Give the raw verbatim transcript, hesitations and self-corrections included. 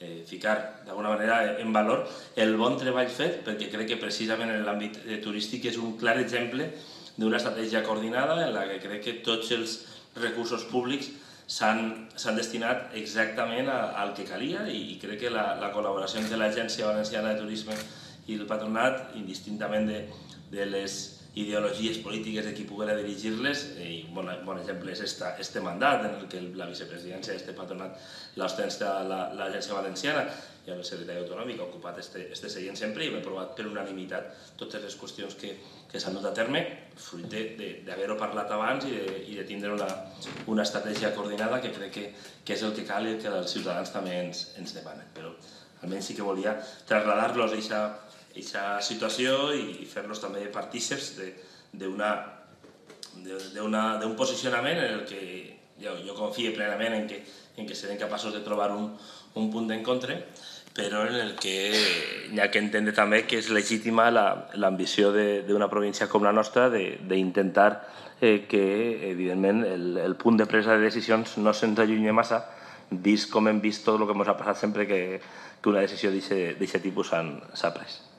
eh, ficar d'alguna manera en valor el bon treball fet, perquè crec que precisament en l'àmbit turístic és un clar exemple d'una estratègia coordinada en la que crec que tots els recursos públics s'han destinat exactament al que calia, i crec que la, la col·laboració entre l'Agència Valenciana de Turisme i el patronat, indistintament de, de les ideologies polítiques de qui poguera dirigir-les, i un bon, bon exemple és esta, este mandat en el que la vicepresidència d'este patronat l'ostenta l'Agència Valenciana, i el secretari autonòmic ha ocupat este, este seient sempre, i hem aprovat per unanimitat totes les qüestions que, que s'han dut a terme, fruit d'haver-ho parlat abans i de, i de tindre una, una estratègia coordinada que crec que, que és el que cal i que els ciutadans també ens, ens demanen. Però almenys sí que volia traslladar-los aquesta situació i fer-los també partíceps d'un posicionament en el que jo, jo confio plenament en que, en que serem capaços de trobar un, un punt d'encontre, però en el que hi ha que entendre també que és legítima l'ambició d'una província com la nostra d'intentar eh, que, evidentment, el, el punt de presa de decisions no se'ns allunyi massa, vist com hem vist tot el que ens ha passat sempre que, que una decisió d'aquest tipus s'ha pres.